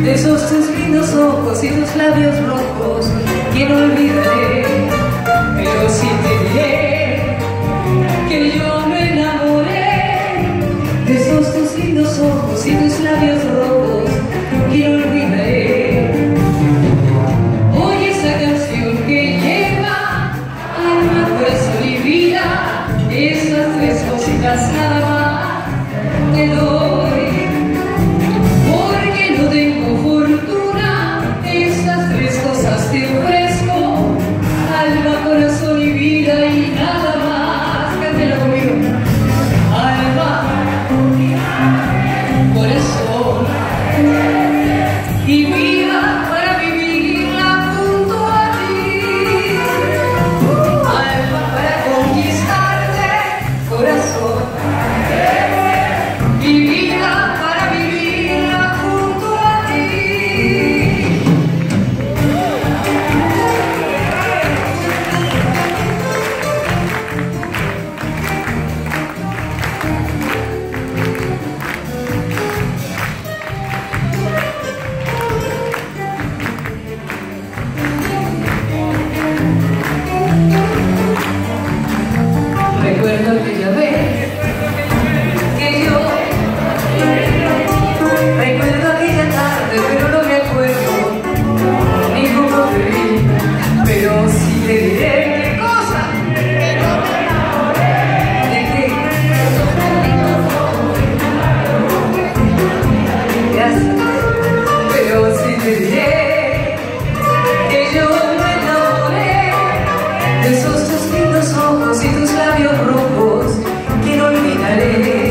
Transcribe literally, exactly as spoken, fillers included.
de esos tus lindos ojos y tus labios rojos que no olvidaré, pero sí te diré que yo me enamoré de esos tus lindos ojos y tus labios rojos que no olvidaré. Oye esa canción que lleva alma, corazón y vida, esas tres cositas nada más te doy. Te ofrezco alma, corazón y vida y nada más. Cántelo conmigo. Alma, corazón y vida para vivirla junto a ti. Alma para conquistarte, corazón y vida para vivirla junto a ti. Recuerdo aquella vez que yo recuerdo aquella tarde, pero no me acuerdo ni cómo te vi, pero sí te diré qué cosa, que no me enamoré de qué. Gracias, pero sí te diré que yo me enamoré de esos tus lindos ojos y tus labios rojos que no olvidaré.